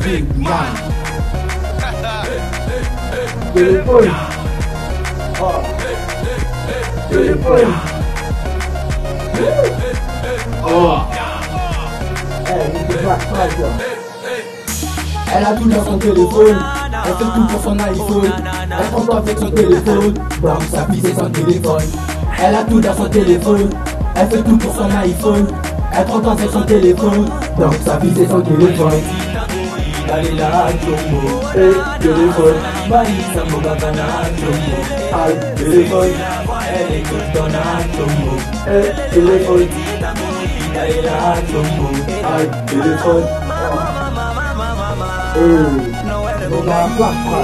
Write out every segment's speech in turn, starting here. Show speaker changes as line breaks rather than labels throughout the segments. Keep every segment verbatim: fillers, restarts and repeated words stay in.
big man.
Téléphone. Oh. Téléphone.
Oh.
Elle a tout dans son téléphone. Elle fait tout pour son iPhone. Elle prend pas avec son téléphone. Donc sa vie c'est son téléphone. Elle a tout dans son téléphone. Elle fait tout pour son iPhone. Elle prend pas avec son téléphone. Donc sa vie c'est son téléphone.
Allez là, Tomo, eh, téléphone, Mali Samogabana, Tomo, ah, téléphone, elle est toute dans la Tomo, eh, téléphone, allez là, Tomo, ah, téléphone,
eh, on va voir quoi,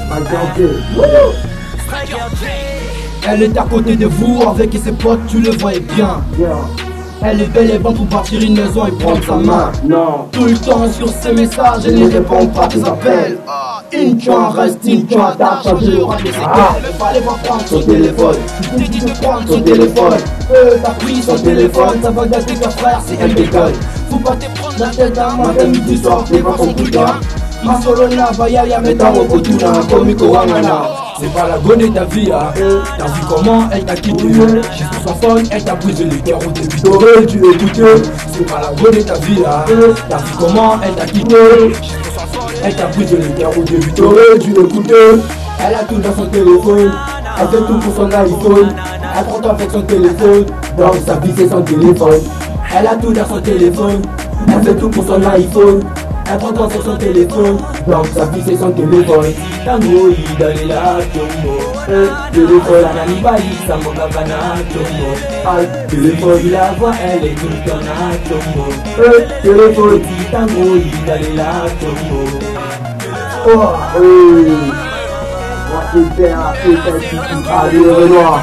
elle est à côté de vous avec ses potes, tu le voyais bien. Elle est belle et bonne pour partir une maison et prendre sa main.
non,
Tout le temps sur ses messages, elle ne répond pas à tes appels. Inchon reste Inchon, t'as changé le roi de ses gueules. Il fallait pas prendre son téléphone. Tu dis de prendre son téléphone. Euh, t'as pris son téléphone, ça va gâter ton frère si elle déconne. Faut pas te prendre la tête à matin, midi, soir, t'es pas son cousin. Ma solona, vaya, ya meta au kotuna, komiko wangana. C'est pas la bonne de ta vie, hein. T'as vu comment elle t'a quitté. J'ai sur son phone, elle t'a brisé le cœur au début. T'aurais dû écouter. C'est pas la bonne de ta vie, hein. T'as vu comment elle t'a quitté. J'ai sur son phone, elle t'a brisé le cœur au début. T'aurais dû écouter. Elle a tout dans son téléphone. Elle fait tout pour son iPhone. Elle prend tout avec son téléphone. Donc sa vie c'est son téléphone. Elle a tout dans son téléphone. Elle fait tout pour son iPhone. Elle prend tout avec son téléphone. Donc sa vie c'est son téléphone.
Tango, d'aller là, Tomo, eh, téléphone, la Nibali Samogabana, Tomo, ah, téléphone, la voix, elle est toute dans la Tomo, eh, téléphone, Tango, d'aller là, Tomo.
Oh, oui. Moi, c'est bien, c'est bien, allez, Renoir.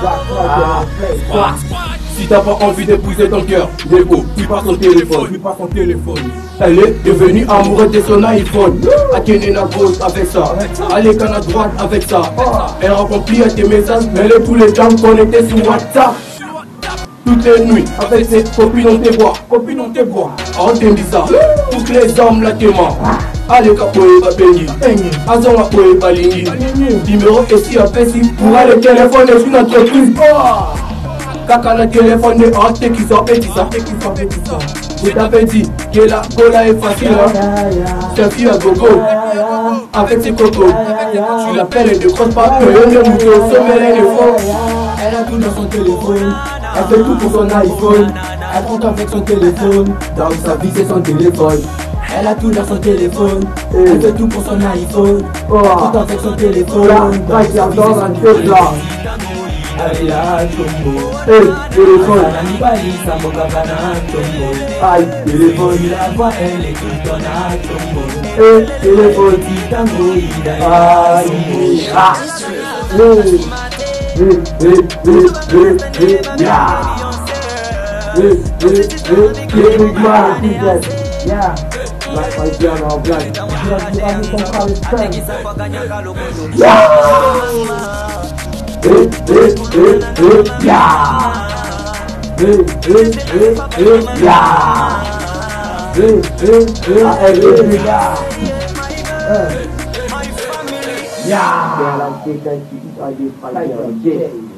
Si t'as pas envie d'épouser ton cœur, dégo, puis pas son téléphone, puis pas son téléphone. Elle est devenue amoureuse de son iPhone. A Kenny la grosse avec ça, elle est canne à droite avec ça. Elle remplit à tes messages, elle est tous les gens connectés sur WhatsApp. Toutes les nuits, avec ses copines on te voit, copines on te voit. On t'aime bizarre, toutes les hommes la témoin. Allez capoe ba bengi, azon capoe ba lingi. Numéro ici à Pessi, pour aller téléphone et une entreprise. Kaka la téléphone est en tête qui sort petit ça, qui sort petit ça. Je t'avais dit que la cola est facile, hein. C'est fille à gogo, avec ses cocos. Tu l'appelles et ne croise pas que le mouton, sommet les faux.
Elle a tout dans son téléphone. Elle fait tout pour son iPhone. Elle prend tout avec son téléphone. Donc sa vie c'est son téléphone. Elle a tout dans son téléphone. Elle fait tout pour son iPhone. Elle prend tout avec son téléphone. Donc sa vie c'est son téléphone.
Allez là, Tomo,
Hey, téléphone,
la Nibali Samogabana, Tomo,
aïe, téléphone,
la voix, elle est toute dans la Tomo,
hey, téléphone,
Tango,
aïe, ah, hey, hey, hey, hey, hey, hey, yeah, hey, hey, hey, hey, big man, yeah, like my piano, black, yeah. Hey, hey, hey, hey, yeah. Hey, hey, hey, hey, yeah. Hey, hey, hey, hey, yeah. Yeah. Yeah, like this, I see, I did, I did,